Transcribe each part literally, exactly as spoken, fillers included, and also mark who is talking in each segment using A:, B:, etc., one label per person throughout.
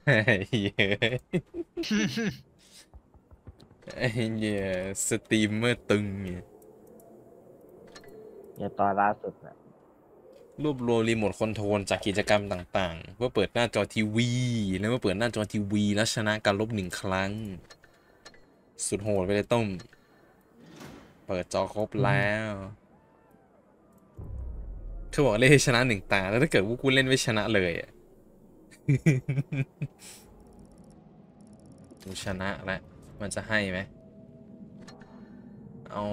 A: ไอ้เหี้ยไอ้เหี้ยสตรีมเมอร์ตึงเนี่ย
B: เนี่ยตอนล่าสุดนะ
A: รวบรวมรีโมทคอนโทรลจากกิจกรรมต่างๆเพื่อเปิดหน้าจอทีวีแล้วเมื่อเปิดหน้าจอทีวีแล้วชนะการลบหนึ่งครั้งสุดโหดไปเลยต้มเปิดจอครบแล้วเขาบอกเล่นให้ชนะหนึ่งตาแล้วถ้าเกิดว่ากูเล่นไม่ชนะเลยอะกูชนะแล้วมันจะให้ไหมอ๋อ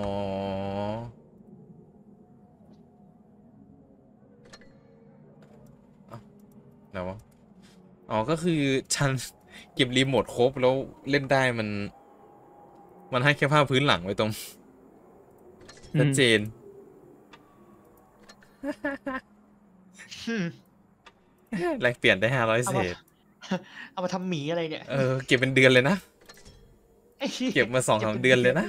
A: แล้ววะอ๋อก็คือฉันเก็บรีโมทครบแล้วเล่นได้มันมันให้แค่ภาพพื้นหลังไว้ตรงชัดเจนแลกเปลี่ยนได้ห้าร้อย
C: เอามา
A: เศษ
C: เอามาทำหมีอะไรเนี่ย
A: เออเก็บเป็นเดือนเลยนะ
C: ไอ้หี้ย
A: เก็บมาสองสามเดือนเลยนะ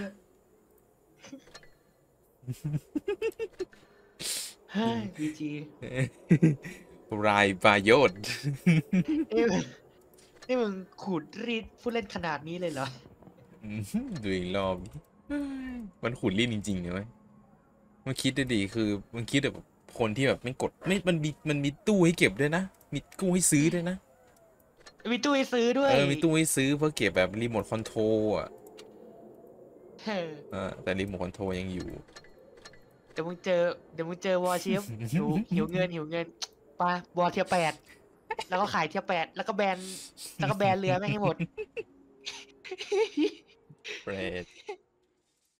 C: เฮ้ยพีจี
A: รายบายศ
C: นี่มึงนี่มึงขูดรีดผู้เล่นขนาดนี้เลยเหรอ
A: อืมดูอีกรอบมันขุดลิ้นจริงๆเลยเว้ยมันคิดได้ดีคือมันคิดแบบคนที่แบบไม่กดไม่มันมีมันมีตู้ให้เก็บด้วยนะมีตู้ให้ซื้อด้วยนะ
C: มีตู้ให้ซื้อด้วย
A: เออมีตู้ให้ซื้อเพื่อเก็บแบบรีโมทคอนโทรลอ่ะ
C: เฮ้ย
A: เออแต่รีโมทคอนโทรลยังอยู่
C: เดี๋ยวมึงเจอเดี๋ยวมึงเจอวอร์ชิฟหิวหิวเงินหิวเงินไปวอร์เทียแปดแล้วก็ขายเทียแปดแล้วก็แบนแล้วก็แบนเรือไม่งให้หมด
A: เปรต